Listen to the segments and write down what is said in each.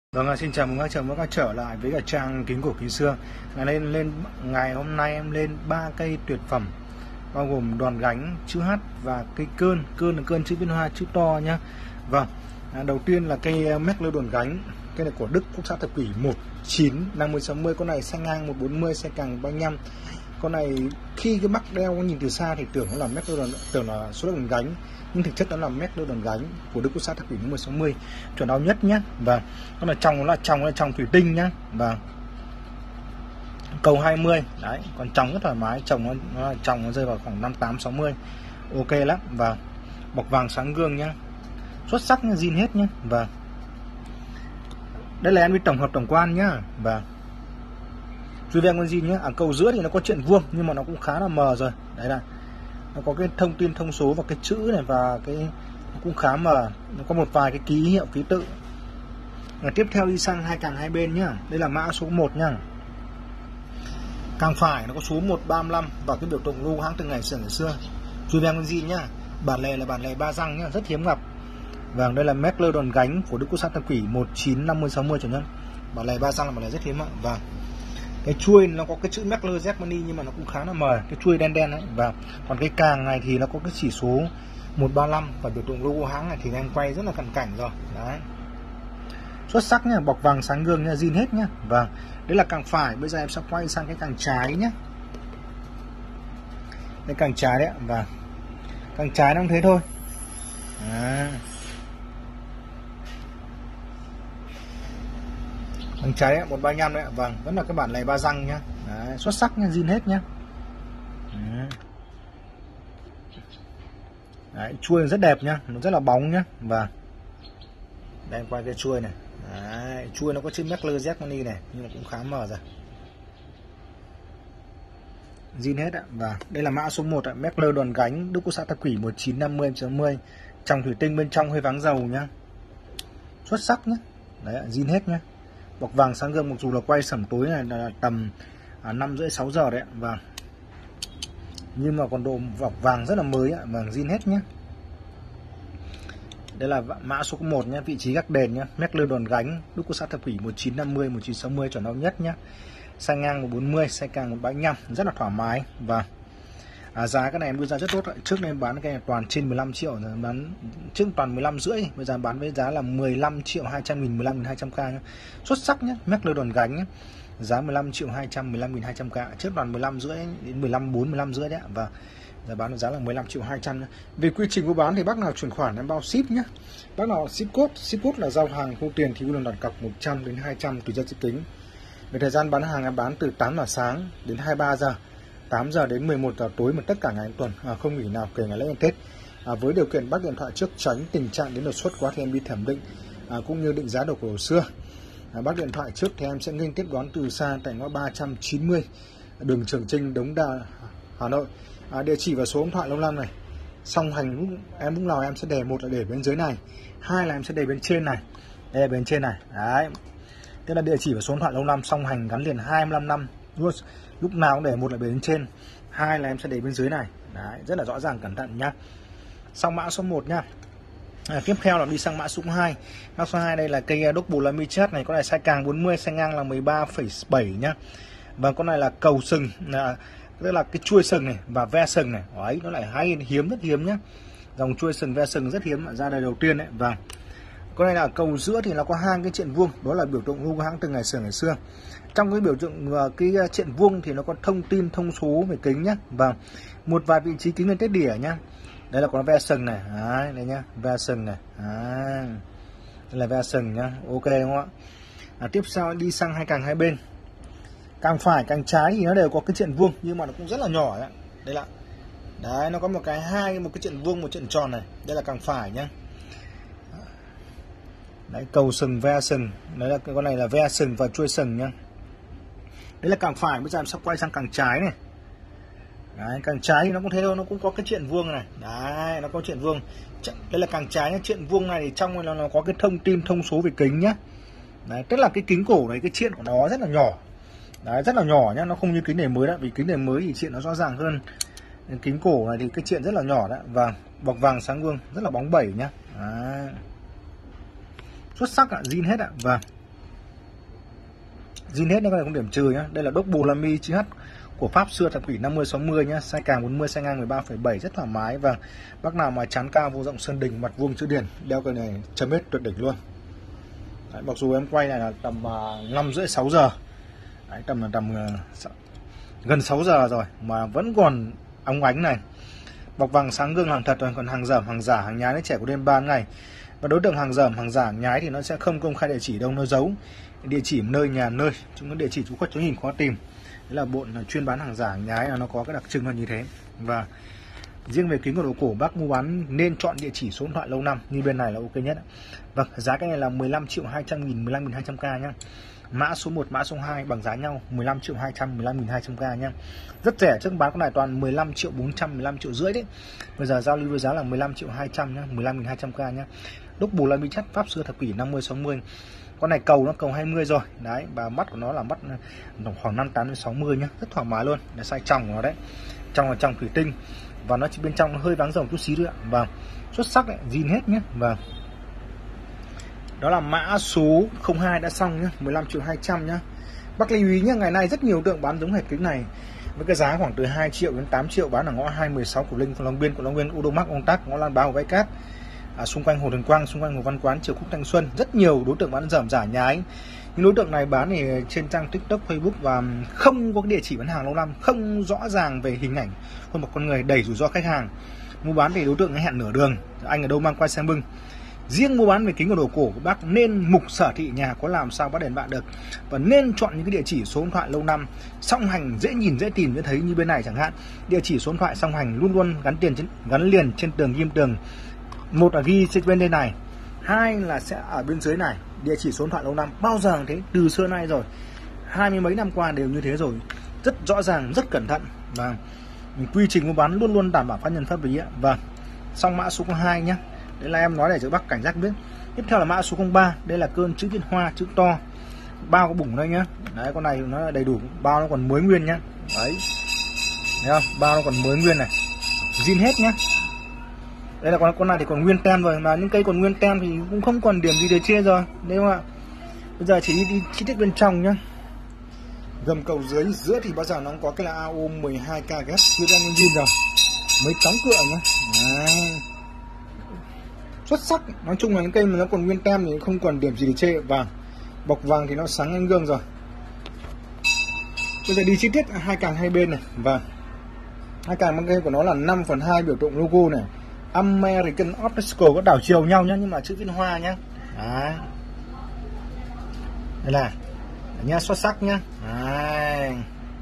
Vâng, xin chào mừng các chồng các trở lại với cả trang kính cổ kính xưa. Ngày hôm nay em lên 3 cây tuyệt phẩm, bao gồm đòn gánh chữ H và cây cơn là cơn chữ viên hoa chữ to nhá. Vâng, đầu tiên là cây Mercury đòn gánh, cây này của Đức, quốc xã Thập Kỷ 1950-60, con này xanh ngang 140, xe càng 35. Con này khi cái bắc đeo nhìn từ xa thì tưởng nó là tưởng là số đòn gánh, nhưng thực chất nó là Mercury đòn gánh của Đức, quốc xã Thập Kỷ 1960, chuẩn đau nhất nhé. Và con này trong nó là trong thủy tinh nhá. Và cầu 20 đấy, còn trong rất thoải mái, nó rơi vào khoảng 58-60, ok lắm. Và bọc vàng sáng gương nhá, xuất sắc nhá, zin hết nhá. Và đây là em đi tổng hợp tổng quan nhá. Và chui ven con zin nhá. Ở cầu giữa thì nó có chuyện vuông nhưng mà nó cũng khá là mờ rồi. Đấy là nó có cái thông tin thông số và cái chữ này, và cái nó cũng khá mờ, nó có một vài cái ký hiệu ký tự. Và tiếp theo đi sang hai càng hai bên nhá. Đây là mã số 1 nhá. Càng phải nó có số 135 và cái biểu tượng logo hãng từ ngày xưa. Chui ven con zin nhá. Bản lề là bản lề ba răng nhá, rất hiếm gặp. Và đây là Mercury đòn gánh của Đức, quốc xã Thập Kỷ 1950-60 chuẩn nhá. Bản lề ba răng là bản lề rất hiếm ạ. Và cái chuôi nó có cái chữ Mercury Germany nhưng mà nó cũng khá là mờ, cái chuôi đen đen đấy. Và còn cái càng này thì nó có cái chỉ số 135 và biểu tượng logo hãng này thì em quay rất là cận cảnh rồi đấy, xuất sắc nhá, bọc vàng sáng gương nha, zin hết nhá. Và đấy là càng phải. Bây giờ em sẽ quay sang cái càng trái nhé. Cái càng trái đấy. Và càng trái nó cũng thế thôi. Càng trái đấy, 135 đấy. Vâng, vẫn là cái bản lề ba răng nhá. Đấy, xuất sắc nhá, zin hết nhá. Đấy, chuôi rất đẹp nhá, nó rất là bóng nhá. Và đây em quay cái chuôi này. Đấy, chuôi nó có chữ Mercury Germany này nhưng mà cũng khá mờ rồi, zin hết ạ. Và đây là mã số 1 ạ, Mercury đòn gánh Đức, quốc xã Thập Kỷ 1950-60, trong thủy tinh, bên trong hơi váng dầu nhá, xuất sắc nhá. Đấy, zin hết nhá, bọc vàng sáng gương. Mặc dù là quay sẩm tối này là tầm 5:30-6 giờ đấy ạ. Và nhưng mà còn độ bọc vàng rất là mới ạ. Vàng zin hết nhá. Đây là mã số 1 nhé, vị trí gác đền nhé, Mercury đòn gánh Đức, quốc xã Thập Kỷ 1950-1960, chuẩn đau nhất nhé. Xanh ngang 140, xe càng 135, rất là thoải mái. Và giá cái này em đưa ra rất tốt. Trước này em bán cái này toàn trên 15 triệu, bán trước toàn 15 rưỡi, bây giờ bán với giá là 15.200.000, 15.200k nhé. Xuất sắc nhé, Mercury đòn gánh nhé. Giá 15.200.000, 15.200k, trước toàn 15 rưỡi đến 15.400, 15 rưỡi đấy. Và giá bán giá là 15.200.000. Về quy trình mua bán thì bác nào chuyển khoản em bao ship nhé. Bác nào ship code là giao hàng thu tiền thì lần đặt cọc 100 đến 200 tùy giá trị kính. Về thời gian bán hàng em bán từ 8 giờ sáng đến 23 giờ, 8 giờ đến 11 giờ tối, mà tất cả ngày tuần, không nghỉ nào kể ngày lễ ngày Tết. Với điều kiện bắt điện thoại trước, tránh tình trạng đến đột xuất quá thì em đi thẩm định cũng như định giá đồ cổ xưa. Bắt điện thoại trước thì em sẽ nghênh tiếp đón từ xa tại ngõ 390 đường Trường Chinh, Đống Đa, Hà Nội. Địa chỉ và số điện thoại Long Lam này. Song hành em lúc nào em sẽ để, một là để bên dưới này, hai là em sẽ để bên trên này. Đây là bên trên này. Đấy. Tức là địa chỉ và số điện thoại Long Lam song hành gắn liền 25 năm. Lúc nào cũng để, một là bên trên, hai là em sẽ để bên dưới này. Đấy, rất là rõ ràng, cẩn thận nhá. Xong mã số 1 nhá. Tiếp theo là đi sang mã số 2. Mã số 2 đây là cây Double Lamichat này, con này size càng 40, size ngang là 13,7 nhá. Và con này là cầu sừng, tức là cái chuôi sừng này và ve sừng này. Đấy, nó lại hay, hiếm, rất hiếm nhá. Dòng chuôi sừng ve sừng rất hiếm, ra đời đầu tiên đấy. Và con này là cầu giữa thì nó có hai cái triện vuông, đó là biểu tượng logo hãng từ ngày xưa. Trong cái biểu tượng cái triện vuông thì nó có thông tin thông số về kính nhá, và một vài vị trí kính lên tết đỉa nhá. Đây là con ve sừng này. Đấy, đây nhá, ve sừng này. Đấy, đây là ve sừng nhá, ok đúng không ạ? Tiếp sau đi sang hai càng hai bên. Càng phải càng trái thì nó đều có cái triện vuông nhưng mà nó cũng rất là nhỏ đấy. Đây là đấy, nó có một cái triện vuông, một triện tròn này. Đây là càng phải nhá. Đấy, cầu sừng, ve sừng. Đấy là con này là ve sừng và chuôi sừng nhá. Đấy là càng phải. Bây giờ em sẽ quay sang càng trái này. Đấy, càng trái thì nó cũng thế thôi, nó cũng có cái triện vuông này. Đấy, nó có triện vuông. Đây là càng trái nhá, triện vuông này thì trong nó có cái thông tin thông số về kính nhá. Đấy, tức là cái kính cổ này, cái triện của nó rất là nhỏ. Đấy, rất là nhỏ nhá, nó không như kính đề mới đó, vì kính đề mới thì triện nó rõ ràng hơn. Kính cổ này thì cái triện rất là nhỏ đấy. Và bọc vàng sáng gương, rất là bóng bẩy nhá. Đấy, xuất sắc ạ, zin hết ạ. Và zin hết, nó không điểm trừ nhá. Đây là đúc bù lami chữ H của Pháp xưa thập kỷ 50-60 nhá, size càng 40, size ngang 13,7, rất thoải mái. Và bác nào mà chán cao vô rộng sơn đình, mặt vuông chữ điển, đeo cái này chấm hết tuyệt đỉnh luôn. Đấy, mặc dù em quay này là tầm 5 rưỡi 6 giờ. Đấy, tầm gần 6 giờ rồi mà vẫn còn óng ánh này. Bọc vàng sáng gương hàng thật rồi, còn hàng dởm, hàng giả, hàng nhái nó trẻ của đêm ban ngày. Và đối tượng hàng dởm, hàng giả, hàng nhái thì nó sẽ không công khai địa chỉ đâu, nó giấu địa chỉ nơi, nhà nơi, chúng có địa chỉ chú khuất chú nhìn khó tìm. Đấy là bọn chuyên bán hàng giả, hàng nhái là nó có cái đặc trưng là như thế. Và riêng về kính của đồ cổ, bác mua bán nên chọn địa chỉ số điện thoại lâu năm như bên này là ok nhất. Vâng, giá cái này là 15.200.000, 15.200k nhá. Mã số 1, mã số 2 bằng giá nhau, 15.200.000, 15.200k nhá. Rất rẻ, trước bán con này toàn 15.400.000, 15.500.000 đấy. Bây giờ giao lưu với giá là 15.200.000 nhá, 15.200k nhá. Đúc bù lami chất Pháp xưa thập kỷ 50-60. Con này cầu nó cầu 20 rồi. Đấy, và mắt của nó là mắt khoảng 58-60 nhá, rất thoải mái luôn. Để size trong của nó đấy. Trong là trong thủy tinh và nó chỉ bên trong nó hơi váng rồng chút xíu thôi ạ. Và xuất sắc đấy, zin hết nhé. Và đó là mã số 02 đã xong nhá, 15.200.000 nhá. Bác lưu ý nhá, ngày nay rất nhiều tượng bán giống hệt kính này với cái giá khoảng từ 2 triệu đến 8 triệu, bán ở ngõ 216 của Linh, Long Biên, Udomax, Ông Tác, ngõ Lan Bá, Hồ Váy Cát, xung quanh Hồ Thường Quang, xung quanh Hồ Văn Quán, Triều Khúc, Thanh Xuân. Rất nhiều đối tượng bán dởm giả nhái. Những đối tượng này bán thì trên trang TikTok, Facebook và không có cái địa chỉ bán hàng lâu năm, không rõ ràng về hình ảnh khuôn mặt con người, đẩy rủi ro khách hàng. Mua bán thì đối tượng hẹn nửa đường, anh ở đâu mang quay xem bưng. Riêng mua bán về kính của đồ cổ của bác nên mục sở thị nhà có làm sao bắt đèn bạn được, và nên chọn những cái địa chỉ số điện thoại lâu năm, song hành, dễ nhìn dễ tìm, dễ thấy như bên này chẳng hạn. Địa chỉ số điện thoại song hành luôn luôn gắn liền trên tường, ghim tường. Một là ghi trên bên đây này, hai là sẽ ở bên dưới này. Địa chỉ số điện thoại lâu năm bao giờ thế, từ xưa nay rồi, 20 mấy năm qua đều như thế rồi, rất rõ ràng, rất cẩn thận. Và quy trình mua bán luôn luôn đảm bảo pháp nhân pháp lý ạ. Và xong mã số 2 nhé, đấy là em nói để cho bác cảnh giác biết. Tiếp theo là mã số 03, đây là cơn chữ Viên Hoa, chữ to, bao có bủng đây nhá. Đấy, con này nó đầy đủ, bao nó còn mới nguyên nhá. Đấy, thấy không, bao nó còn mới nguyên này, zin hết nhá. Đây là con này thì còn nguyên tem rồi, mà những cây còn nguyên tem thì cũng không còn điểm gì để chê rồi, đúng không ạ? Bây giờ chỉ đi chi tiết bên trong nhá. Gầm cầu dưới, giữa thì bao giờ nó có cái là AO 12K ghép, chưa đang nguyên zin rồi, mới cắm cửa nhá. Đấy, xuất sắc. Nói chung là những cây mà nó còn nguyên tem thì không còn điểm gì để chê. Và bọc vàng thì nó sáng anh gương rồi. Bây giờ đi chi tiết hai càng hai bên này. Và hai càng bên kia của nó là 5/2 biểu tượng logo này, American Optical, có đảo chiều nhau nhá, nhưng mà chữ Viên Hoa nhá. Đấy, đây là nhá, xuất sắc nhá. Đấy,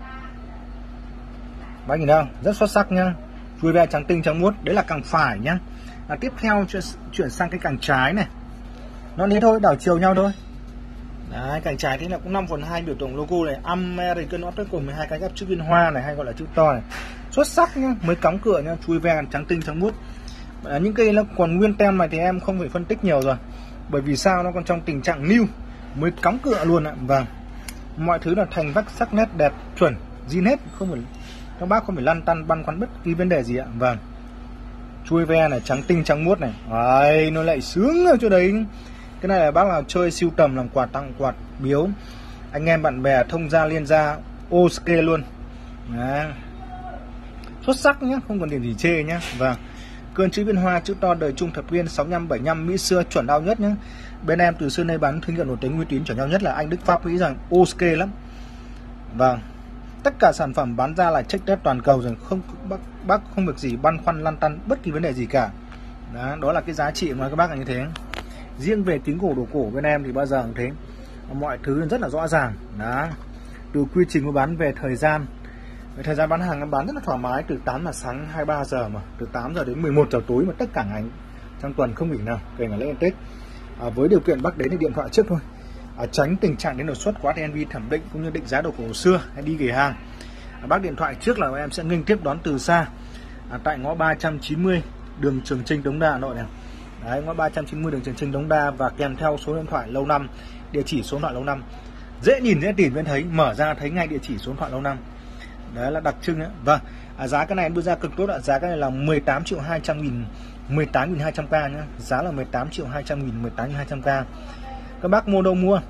bác nhìn đâu, rất xuất sắc nhá, chui ve trắng tinh trắng muốt. Đấy là càng phải nhá. Tiếp theo chuyển sang cái càng trái này, nó thế thôi, đảo chiều nhau thôi. Đấy, càng trái thế là cũng 5/2 biểu tượng logo này, American Optical 12 cái ghép chữ Viên Hoa này, hay gọi là chữ to này, xuất sắc nhá, mới cắm cửa nhá, chui ve trắng tinh trắng muốt. Những cây nó còn nguyên tem này thì em không phải phân tích nhiều rồi, bởi vì sao, nó còn trong tình trạng new, mới cắm cửa luôn ạ. Và mọi thứ là thành vách, sắc nét đẹp chuẩn, zin hết, không phải, các bác không phải lăn tăn băn khoăn bất kỳ vấn đề gì ạ. Vâng, chui ve này, trắng tinh trắng muốt này. Đấy, nó lại sướng ở chỗ đấy. Cái này là bác nào chơi siêu tầm, làm quà tặng, quạt biếu anh em bạn bè, thông gia liên gia, ok luôn. Đấy, xuất sắc nhá, không còn điểm gì chê nhá. Và cơn chữ Viên Hoa, chữ to, đời Trung thập niên 65-75, Mỹ xưa, chuẩn đau nhất nhá. Bên em từ xưa nay bán thương hiệu nổi tiếng uy tín chuẩn nhau nhất là Anh Đức Pháp Mỹ rằng ok lắm. Vâng, tất cả sản phẩm bán ra là check test toàn cầu rồi, không bác không việc gì băn khoăn lăn tăn bất kỳ vấn đề gì cả. Đó là cái giá trị mà các bác là như thế. Riêng về kính cổ đồ cổ bên em thì bao giờ cũng thế, mọi thứ rất là rõ ràng. Đó, từ quy trình mua bán về thời gian bán hàng em bán rất là thoải mái, từ 8 giờ sáng 23 giờ, mà từ 8 giờ đến 11 giờ tối, mà tất cả ngày trong tuần không nghỉ nào, kể cả lễ Tết. Với điều kiện bác đến thì điện thoại trước thôi, tránh tình trạng đến đột xuất quá thì em đi thẩm định cũng như định giá đồ cổ xưa hay đi gửi hàng. Bác điện thoại trước là em sẽ nghênh tiếp đón từ xa, tại ngõ 390 đường Trường Chinh, Đống Đa, Hà Nội này. Đấy, ngõ 390 đường Trường Chinh, Đống Đa, và kèm theo số điện thoại lâu năm, địa chỉ số điện thoại lâu năm, dễ nhìn dễ tìm, bên thấy mở ra thấy ngay địa chỉ số điện thoại lâu năm. Đấy là đặc trưng đấy. Vâng, giá cái này em đưa ra cực tốt ạ. Giá cái này là 18.200.000, 18.200k nhá. Giá là 18.200.000, 18.200k. Các bác mua đâu mua,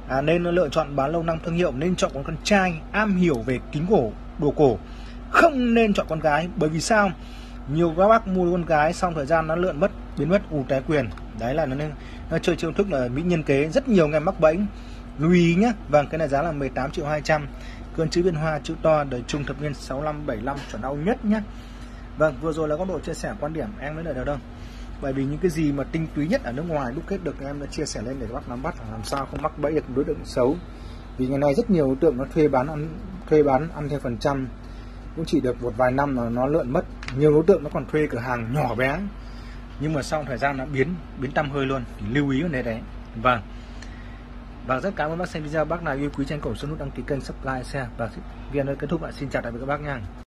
Nên lựa chọn bán lâu năm thương hiệu, nên chọn con trai am hiểu về kính cổ, đồ cổ, không nên chọn con gái. Bởi vì sao? Nhiều các bác mua con gái xong thời gian nó lượn mất, biến mất, tái quyền. Đấy là nó chơi chiêu thức là mỹ nhân kế, rất nhiều người mắc bẫy. Lưu ý nhé. Vâng, cái này giá là 18.200.000. Cơn chữ biên hoa chữ to, đời trung thập niên 65-75, chuẩn đau nhất nhé. Vâng, vừa rồi là góc độ chia sẻ quan điểm, em mới lời đâu. Bởi vì những cái gì mà tinh túy nhất ở nước ngoài đúc kết được thì em đã chia sẻ lên để các bác nắm bắt làm sao không mắc bẫy được đối tượng xấu. Vì ngày nay rất nhiều đối tượng nó thuê bán ăn theo phần trăm, cũng chỉ được một vài năm là nó lượn mất. Nhiều đối tượng nó còn thuê cửa hàng nhỏ bé nhưng mà sau thời gian nó biến tăm hơi luôn, thì lưu ý vấn đề đấy. Vâng, và rất cảm ơn bác xem video. Bác nào yêu quý tranh cổ, số nút đăng ký kênh, subscribe, share và video kết thúc lại. Xin chào tạm biệt các bác nha.